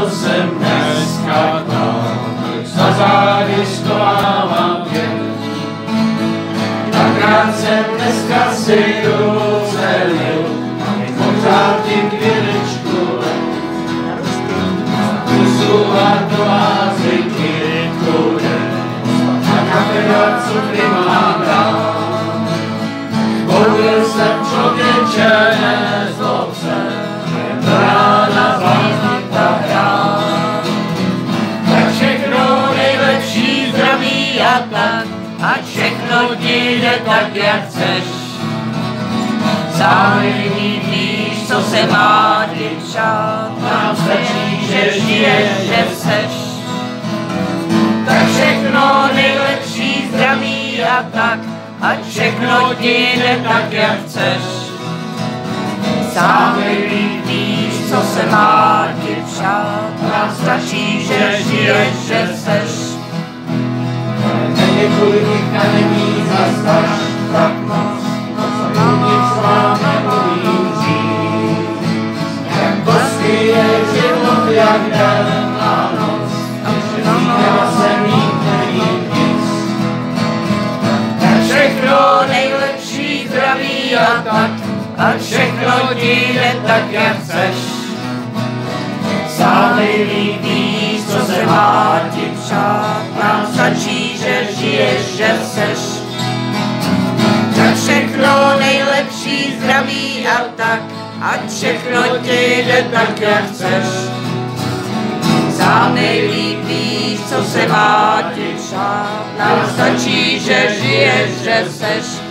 co jsem dneska dal, za zády schovávám tě. Dvakrát jsem dneska si ruce lil, pořád ti chvíličku pusu a do vázry kytku a kafe a cukry mám dál. Koupil jsem člověče, nezlob se, do rána zvláštnita hrá. Tak všechno nejlepší zdraví a tak, ať všechno ti jde tak, jak chceš. Sám víš, co se má ti přát, nám stačí, že žiješ, že seš. Tak všechno nejlepší zdraví a tak, ať všechno ti jde tak, jak chceš. Sám víš, co se má ti přát, nám stačí, že žiješ, že seš. Několik a není zas tak moc, nic vám nemluvím říct. Jak kosky je život, jak den a noc, říkala jsem mít nevím nic. Tak všechno nejlepší zdraví a tak, a všechno ti jde tak, jak chceš. Sám nejlíp víš, co se má ti přát, nám stačí, že žiješ, že seš. Tak všechno nejlepší zdraví a tak, ať všechno ti jde tak, jak chceš. Sám nejlíp víš, co se má ti přát, nám stačí, že žiješ, že seš.